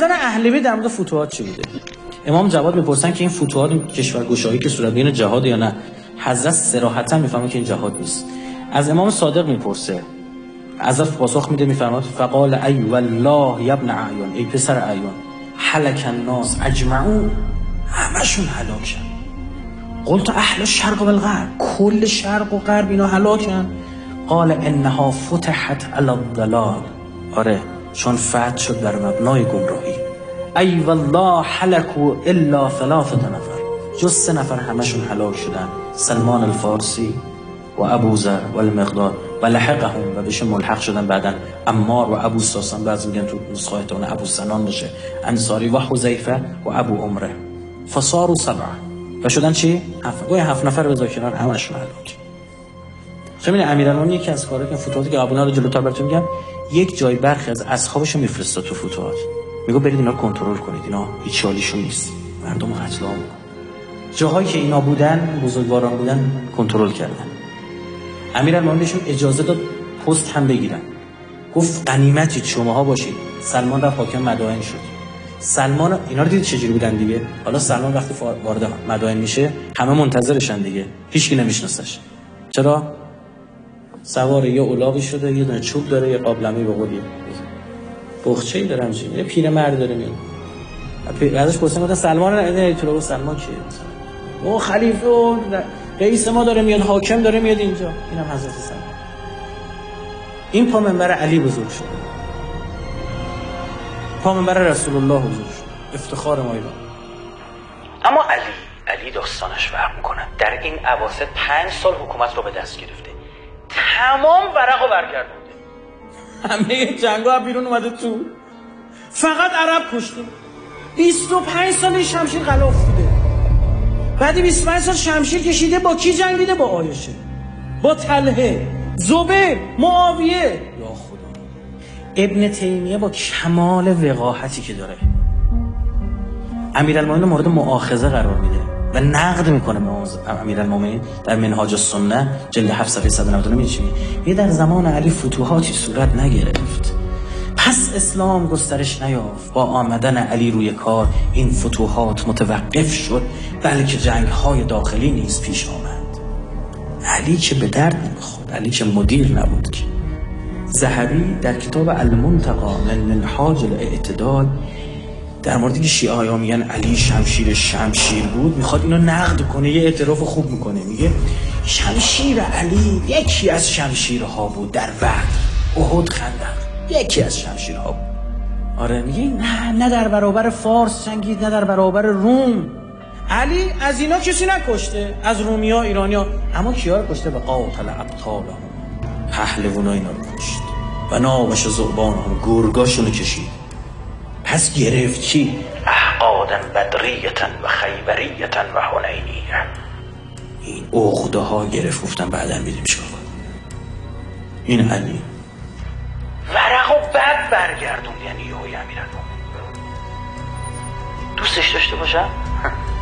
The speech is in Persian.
نظر اهل بیت در مورد فتوحات چی بوده؟ امام جواد میپرسن که این فتوحات، این کشورگشایی که صورت بگیره جهاد یا نه؟ حضرت صراحتا میفهمه که این جهاد نیست. از امام صادق میپرسه، حضرت پاسخ میده میفرماد فقال ای والله یا ابن اعیان، ای پسر اعیان، هلک الناس اجمعون، همشون هلاکن. قلت اهل الشرق و الغرب، کل شرق و غرب اینا هلاکن؟ قال انها فتحت علی الضلال، آره چون فتح شد بر مبنای گمراهی. ای والله هلكوا الا 3 نفر، جز 3 نفر همشون هلاک شدن، سلمان الفارسی و ابو ذر و المقداد و لحقهم، و بهشون ملحق شدن بعدن عمار و ابو ساسان، بعضی میگن تو نسخه‌تون ابو سنان بشه، انصاری و حذیفه و ابو عمره، فصاروا 7 و شدن چی؟ 7 نفر به ذکران همشون هلاک. همین امیرالمومنین یکی از کارا که فتوحاتی که ابونا رو جلوتر براتون میگم، یک جای برخی از اصحابشو میفرسته تو فتوحات، میگه برید اینا کنترل کنید، اینا هیچ حالیشون نیست، مردم قتل عام. جاهایی که اینا بودن بزرگواران بودن کنترل کردن. امیرالمومنین بهشون اجازه داد پست هم بگیرن، گفت غنیمتی شماها باشید. سلمان رفت حاکم مدائن شد. سلمان اینا رو دید چجوری بودن دیگه. حالا سلمان وقتی وارد مدائن میشه همه منتظرشن دیگه، هیچکی نمیشناسش. چرا؟ سوار یه الاغی شده، یه دونه چوب داره، یه قابلمه به قولی بخچه‌ای داره، همچین یه پیرمرد داره میاد. ازش پرسیدن گفتن سلمان نه تو رو. سلمان کیه؟ او خلیفه و رئیس ما داره میاد، حاکم داره میاد اینجا. اینم حضرت سلمان. این پا منبر علی بزرگ شد، پا منبر رسول الله بزرگ شد، افتخار ما ایران. اما علی داستانش فرق میکنه. در این اواسط 5 سال حکومت رو به دست گرفته، تمام ورقو برگردونده، همه جنگا بیرون اومده تو، فقط عرب کشته. 25 سال این شمشیر غلاف بوده، بعد 25 سال شمشیر کشیده. با کی جنگیده؟ با عایشه، با طلحه، زبیر، معاویه. یا خدا. ابن تیمیه با کمال وقاحتی که داره امیرالمومنین مورد مؤاخذه قرار میده و نقد میکنه به امیرالمومنین در منهاج السنه جلد 7 صفحه 199. میگه در زمان علی فتوحاتی صورت نگرفت، پس اسلام گسترش نیافت. با آمدن علی روی کار این فتوحات متوقف شد، بلکه جنگ‌های داخلی نیز پیش آمد. علی که به درد نمیخورد، علی که مدیر نبود که. ذهبی در کتاب المنتقی من منهاج الاعتدال در موردی که شیعه ها میگن علی شمشیر بود، میخواد اینو نقد کنه، یه اعتراف خوب میکنه. میگه شمشیر علی یکی از شمشیرها بود در بدر، احد، خندق، یکی از شمشیرها بود. آره میگه نه در برابر فارس جنگید، نه در برابر روم. علی از اینا کسی نکشته، از رومیا، ایرانیا. اما کیا رو کشته؟ به قاتل ابطالهم، پهلوانا اینا رو کشت و ناوش ذؤبانهم، گرگاشونو کشید. پس گرفت چی؟ احقادا بدریتن و خیبریتن و حنینیه. این عقده ها گرفت. گفتن بعدا میدیم چیکار کنیم. این علی ورق و بد برگردون، یعنی یهویی امیرالمومنین دوستش داشته باشم